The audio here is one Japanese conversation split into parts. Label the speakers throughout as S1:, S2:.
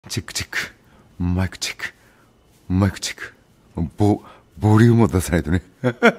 S1: チェックチェック。マイクチェック。マイクチェック。ボリュームを出さないとね。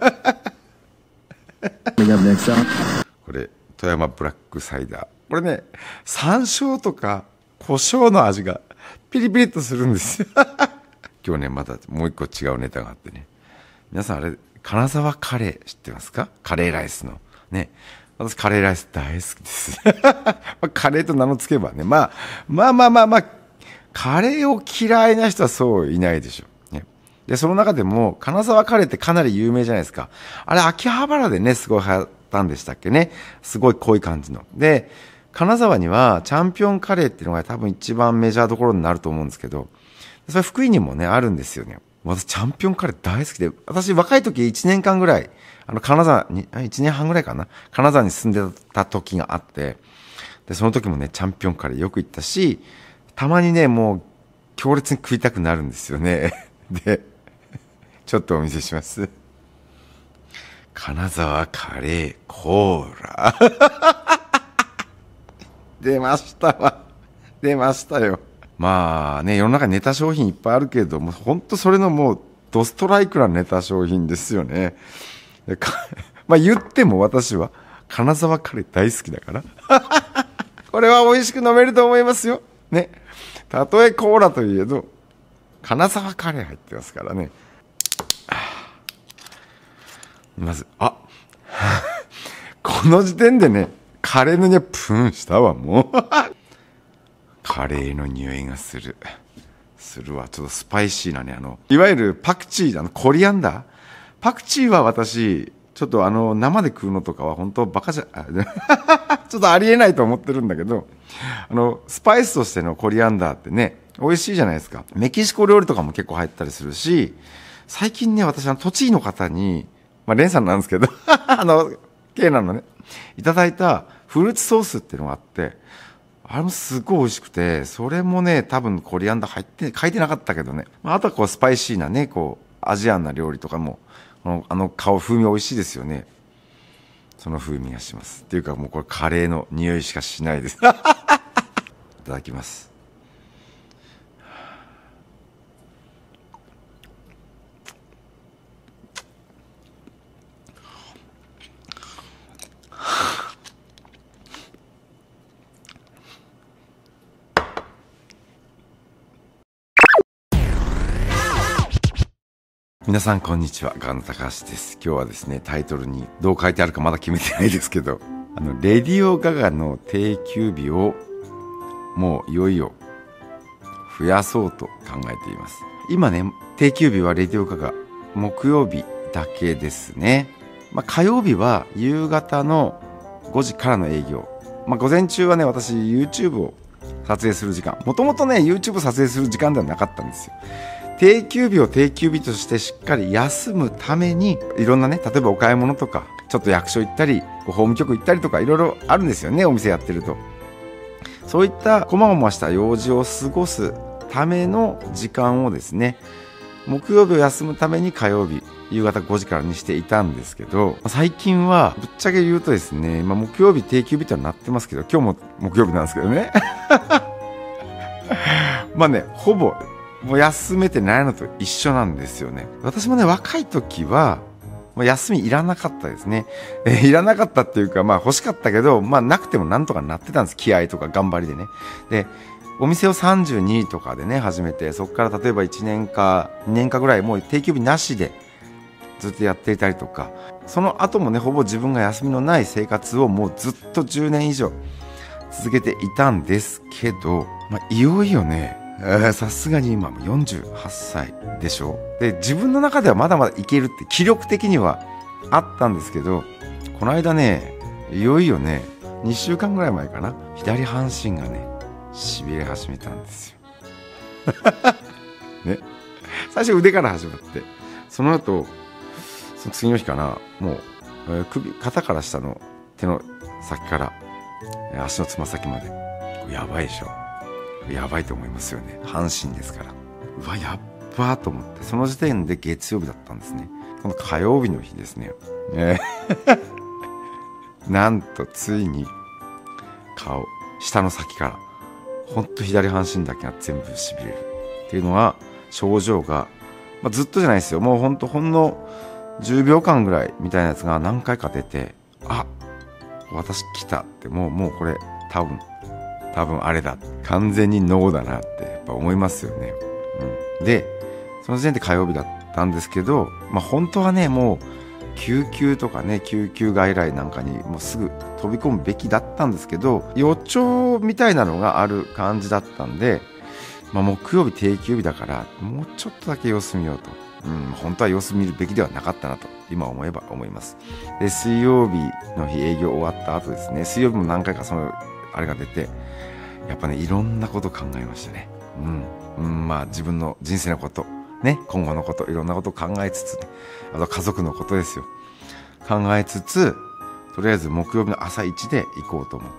S1: これ、富山ブラックサイダー。これね、山椒とか胡椒の味がピリピリっとするんですよ。今日ね、またもう一個違うネタがあってね。皆さんあれ、金沢カレー知ってますか？カレーライスの。ね。私カレーライス大好きです。カレーと名の付けばね。まあ、カレーを嫌いな人はそういないでしょう。ね。で、その中でも、金沢カレーってかなり有名じゃないですか。あれ、秋葉原でね、すごい流行ったんでしたっけね。すごい濃い感じの。で、金沢にはチャンピオンカレーっていうのが多分一番メジャーどころになると思うんですけど、それ福井にもね、あるんですよね。私、チャンピオンカレー大好きで、私、若い時1年間ぐらい、金沢に、1年半ぐらいかな、金沢に住んでた時があって、で、その時もね、チャンピオンカレーよく行ったし、たまにね、もう、強烈に食いたくなるんですよね。で、ちょっとお見せします。金沢カレーコーラ。出ましたわ。出ましたよ。まあね、世の中にネタ商品いっぱいあるけれども、本当それのもう、ドストライクなネタ商品ですよね。まあ言っても私は、金沢カレー大好きだから。これは美味しく飲めると思いますよ。ね。たとえコーラといえど、金沢カレー入ってますからね。まず、この時点でね、カレーの匂いプンしたわ、もう。カレーの匂いがするわ。ちょっとスパイシーなね、いわゆるパクチー、コリアンダー。パクチーは私、ちょっと生で食うのとかは本当バカちょっとありえないと思ってるんだけど、スパイスとしてのコリアンダーってね、美味しいじゃないですか。メキシコ料理とかも結構入ったりするし、最近ね、私栃木の方に、まあ、レンさんなんですけど、ケーナのね、いただいたフルーツソースっていうのがあって、あれもすごい美味しくて、それもね、多分コリアンダー書いてなかったけどね。あとはこうスパイシーなね、こう、アジアンな料理とかも、風味美味しいですよね。その風味がします。っていうかもうこれカレーの匂いしかしないです。いただきます。皆さんこんにちは、ガン高橋です。今日はですね、タイトルにどう書いてあるかまだ決めてないですけど、レディオガガの定休日をもういよいよ増やそうと考えています。今ね、定休日はレディオガガ木曜日だけですね。まあ、火曜日は夕方の5時からの営業。まあ、午前中はね、私 YouTube を撮影する時間。もともとね、YouTube 撮影する時間ではなかったんですよ。定休日を定休日としてしっかり休むために、いろんなね、例えばお買い物とか、ちょっと役所行ったり、法務局行ったりとか、いろいろあるんですよね、お店やってると。そういったこまごました用事を過ごすための時間をですね、木曜日を休むために火曜日、夕方5時からにしていたんですけど、最近はぶっちゃけ言うとですね、木曜日定休日とはなってますけど、今日も木曜日なんですけどね。まあね、ほぼ、もう休めてないのと一緒なんですよね。私もね、若い時は、もう休みいらなかったですね。いらなかったっていうか、まあ欲しかったけど、まあなくてもなんとかなってたんです。気合とか頑張りでね。で、お店を32とかでね、始めて、そこから例えば1年か2年かぐらいもう定休日なしでずっとやっていたりとか、その後もね、ほぼ自分が休みのない生活をもうずっと10年以上続けていたんですけど、まあいよいよね、さすがに今も48歳でしょ。で、自分の中ではまだまだいけるって気力的にはあったんですけど、この間ね、いよいよね、2週間ぐらい前かな、左半身がね、痺れ始めたんですよ。ね。最初腕から始まって、その後、その次の日かな、もう、肩から下の手の先から、足のつま先まで、やばいでしょ。やばいと思いますよね。半身ですから。うわ、やっばーと思って、その時点で月曜日だったんですね。この火曜日の日ですね。なんとついに顔、下の先からほんと左半身だけが全部しびれるっていうのは、症状が、ずっとじゃないですよ。もうほんの10秒間ぐらいみたいなやつが何回か出て、あ、私来たって、もうこれ多分あれだ、完全に脳だなってやっぱ思いますよね。で、その時点で火曜日だったんですけど、本当はね、もう救急とかね、救急外来なんかにもうすぐ飛び込むべきだったんですけど、予兆みたいなのがある感じだったんで、木曜日定休日だからもうちょっとだけ様子見ようと、本当は様子見るべきではなかったなと今思えば思います。で、水曜日の日営業終わった後ですね、水曜日も何回かそのあれが出て、やっぱね、いろんなこと考えましたね。自分の人生のことね、今後のこと、いろんなことを考えつつね、あと家族のことですよ、考えつつ、とりあえず木曜日の朝一で行こうと思って、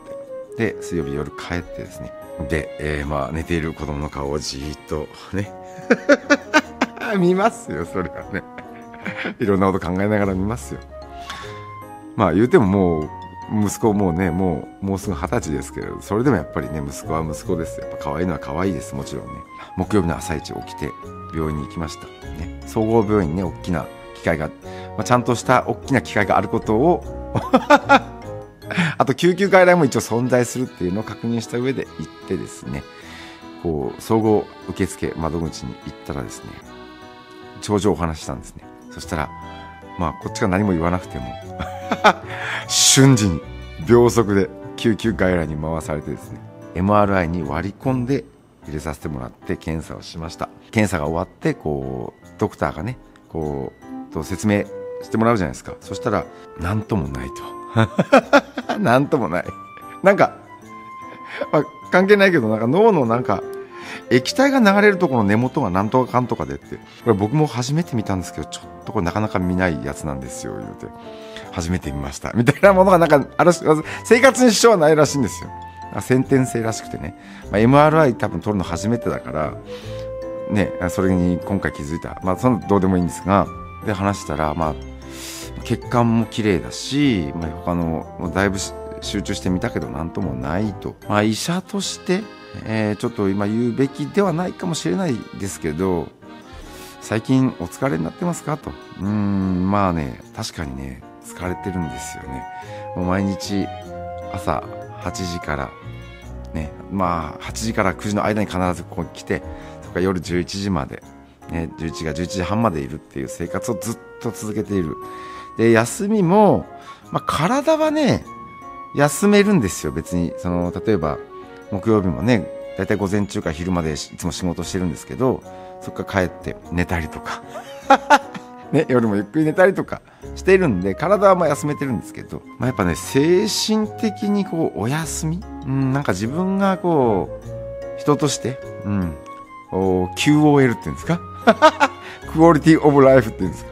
S1: で水曜日夜帰ってですね、で、寝ている子供の顔をじーっとね見ますよ。それはねいろんなこと考えながら見ますよ。言うてももう息子もね、もうすぐ20歳ですけど、それでもやっぱりね、息子は息子です。やっぱ可愛いのは可愛いです。もちろんね。木曜日の朝一起きて病院に行きましたね。総合病院にね、大きな機械が、ちゃんとした大きな機械があることをあと救急外来も一応存在するっていうのを確認した上で行ってですね、総合受付窓口に行ったらですね、症状をお話ししたんですね。そしたらこっちが何も言わなくても瞬時に秒速で救急外来に回されてですね、 MRI に割り込んで入れさせてもらって検査をしました。検査が終わってドクターがね説明してもらうじゃないですか。そしたら何ともないと何ともない、なんか、関係ないけど、なんか脳の液体が流れるところの根元がなんとかかんとかでって、これ僕も初めて見たんですけど、ちょっとこれなかなか見ないやつなんですよ言うて、初めて見ましたみたいなものがある、生活に支障はないらしいんですよ。先天性らしくてね、MRI 多分取るの初めてだからね、それに今回気づいた。そのどうでもいいんですが、で話したら、血管も綺麗だし、他のもうだいぶ集中してみたけどなんともないと、医者として、ちょっと今言うべきではないかもしれないですけど、最近お疲れになってますかと。確かにね、疲れてるんですよね。もう毎日朝8時からね、8時から9時の間に必ずここに来て、それから夜11時までね、11時半までいるっていう生活をずっと続けている。で、休みも、体はね休めるんですよ。別に例えば木曜日もね、だいたい午前中から昼までいつも仕事してるんですけど、そこから帰って寝たりとかね、夜もゆっくり寝たりとかしているんで、体は休めてるんですけど、やっぱね、精神的にお休み、自分が人として、QOL っていうんですかクオリティオブライフっていうんですか、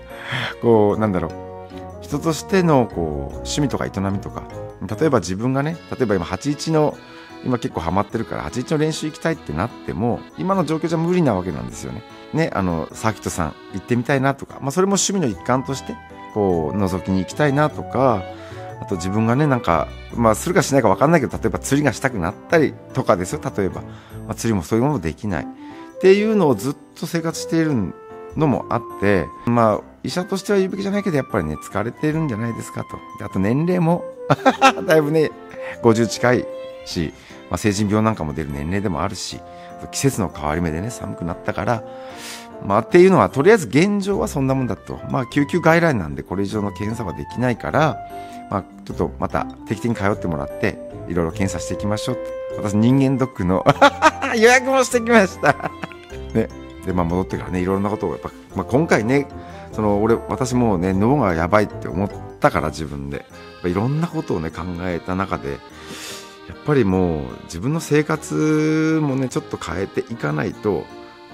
S1: 人としての趣味とか営みとか、例えば自分がね、例えば今81の今結構ハマってるから81の練習行きたいってなっても、今の状況じゃ無理なわけなんですよね。サーキットさん行ってみたいなとか、それも趣味の一環として覗きに行きたいなとか、あと自分がね、するかしないか分かんないけど、例えば釣りがしたくなったりとかですよ。例えば、釣りもそういうものできないっていうのをずっと生活しているのもあって、医者としては言うべきじゃないけど、やっぱりね、疲れてるんじゃないですかと。で、あと年齢もだいぶね50近いし、成人病なんかも出る年齢でもあるし、季節の変わり目でね、寒くなったから、っていうのは、とりあえず現状はそんなもんだと。救急外来なんでこれ以上の検査はできないから、ちょっとまた定期的に通ってもらっていろいろ検査していきましょうって。私人間ドックの予約もしてきましたね。で、戻ってからね、いろんなことをやっぱ、今回ね、私もね、脳がやばいって思ったから、自分でいろんなことをね考えた中で、やっぱりもう自分の生活もねちょっと変えていかないと、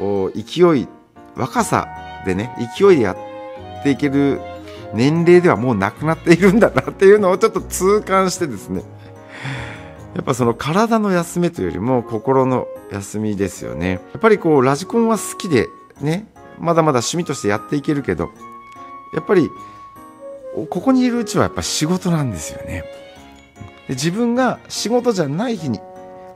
S1: 若さでね、勢いでやっていける年齢ではもうなくなっているんだなっていうのをちょっと痛感してですね、やっぱ体の休みというよりも心の休みですよね。やっぱりラジコンは好きでね、まだまだ趣味としてやっていけるけど、やっぱりここにいるうちはやっぱ仕事なんですよね。で、自分が仕事じゃない日に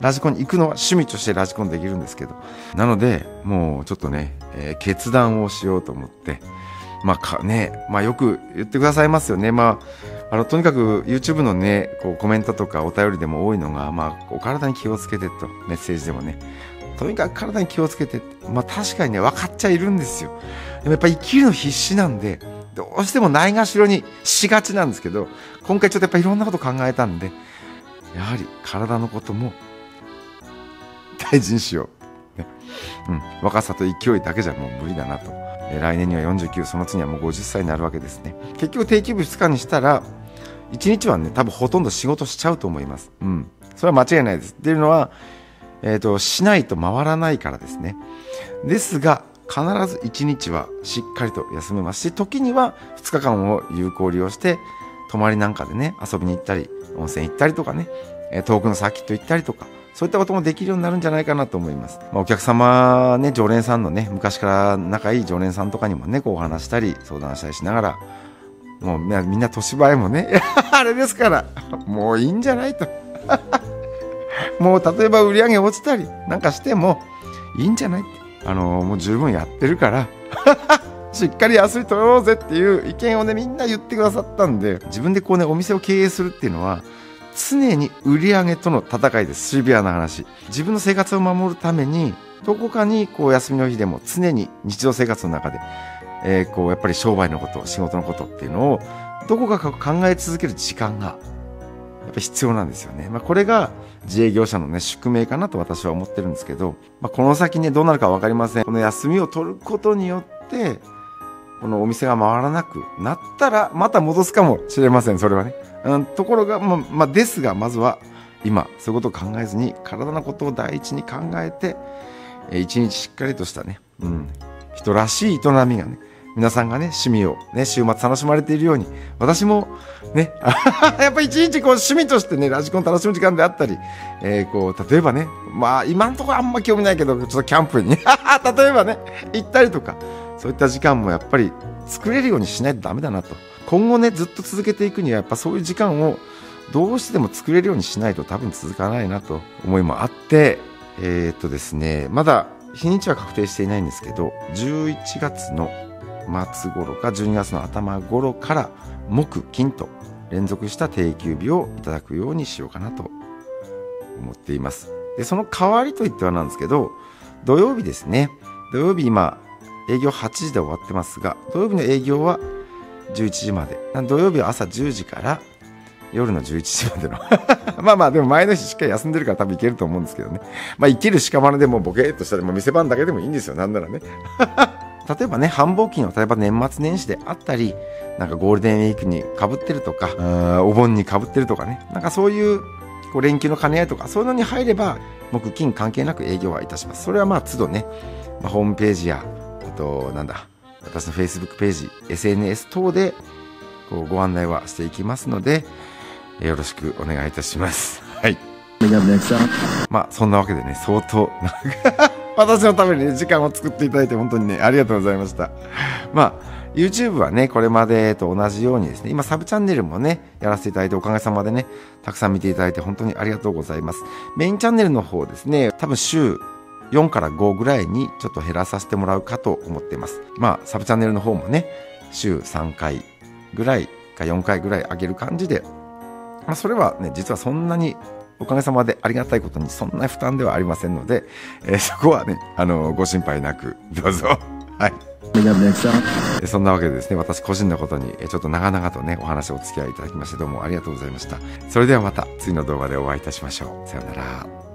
S1: ラジコンに行くのは趣味としてラジコンできるんですけど、なのでもうちょっとね、決断をしようと思って、よく言ってくださいますよね。とにかく YouTube のね、こうコメントとかお便りでも多いのが、お体に気をつけてと、メッセージでもね、とにかく体に気をつけてって、確かにね、分かっちゃいるんですよ。でもやっぱり生きるの必死なんで、どうしてもないがしろにしがちなんですけど、今回ちょっとやっぱいろんなこと考えたんで、やはり体のことも大事にしよう。ね、若さと勢いだけじゃもう無理だなと。来年には49、その次はもう50歳になるわけですね。結局定休日2日にしたら、1日はね、多分ほとんど仕事しちゃうと思います。それは間違いないです。っていうのは、しないと回らないからですね。ですが、必ず1日はしっかりと休めますし、時には2日間を有効利用して、泊まりなんかでね、遊びに行ったり、温泉行ったりとかね、遠くのサーキット行ったりとか、そういったこともできるようになるんじゃないかなと思います。お客様ね、常連さんのね、昔から仲いい常連さんとかにもね、こうお話したり、相談したりしながら、もうみんな年映えもね、あれですから、もういいんじゃないと。もう例えば売り上げ落ちたりなんかしてもいいんじゃないって。もう十分やってるから、しっかり休み取ろうぜっていう意見をね、みんな言ってくださったんで、自分でこうね、お店を経営するっていうのは、常に売り上げとの戦いです。シビアな話。自分の生活を守るために、どこかにこう休みの日でも常に日常生活の中で、やっぱり商売のこと、仕事のことっていうのを、どこか考え続ける時間が、やっぱ必要なんですよね。これが自営業者のね、宿命かなと私は思ってるんですけど、この先ね、どうなるかわかりません。この休みを取ることによって、このお店が回らなくなったら、また戻すかもしれません、それはね。ところが、ですが、まずは、今、そういうことを考えずに、体のことを第一に考えて、一日しっかりとしたね、人らしい営みがね、皆さんがね、趣味をね、週末楽しまれているように、私もね、やっぱり一日こう趣味としてね、ラジコン楽しむ時間であったり、例えばね、今のところあんま興味ないけど、ちょっとキャンプに、例えばね、行ったりとか、そういった時間もやっぱり作れるようにしないとダメだなと。今後ね、ずっと続けていくには、やっぱそういう時間をどうしても作れるようにしないと多分続かないなと思いもあって、ですね、まだ日にちは確定していないんですけど、11月の末頃か12月の頭頃から木金と連続した定休日をいただくようにしようかなと思っています。で、その代わりといってはなんですけど、土曜日ですね。土曜日今営業8時で終わってますが、土曜日の営業は11時まで。土曜日は朝10時から夜の11時までのでも前の日しっかり休んでるから多分いけると思うんですけどね。いける屍でもボケーっとしたら店番だけでもいいんですよ、なんならね。例えばね、繁忙期の例えば年末年始であったり、なんかゴールデンウィークに被ってるとか、お盆に被ってるとかね、なんかそういうこう連休の兼ね合いとか、そういうのに入れば木金関係なく営業はいたします。それは都度ね、ホームページや私の Facebook ページ、SNS 等でこうご案内はしていきますので、よろしくお願いいたします。はい。そんなわけでね、相当私のために、ね、時間を作っていただいて本当にね、ありがとうございました。YouTube はね、これまでと同じようにですね、今サブチャンネルもね、やらせていただいて、おかげさまでね、たくさん見ていただいて本当にありがとうございます。メインチャンネルの方ですね、多分週4から5ぐらいにちょっと減らさせてもらうかと思っています。サブチャンネルの方もね、週3回ぐらいか4回ぐらい上げる感じで、それはね、実はそんなにおかげさまでありがたいことにそんな負担ではありませんので、そこはね、ご心配なくどうぞ。はい。そんなわけでですね、私個人のことにちょっと長々とね、お話をお付き合いいただきましてどうもありがとうございました。それではまた次の動画でお会いいたしましょう。さようなら。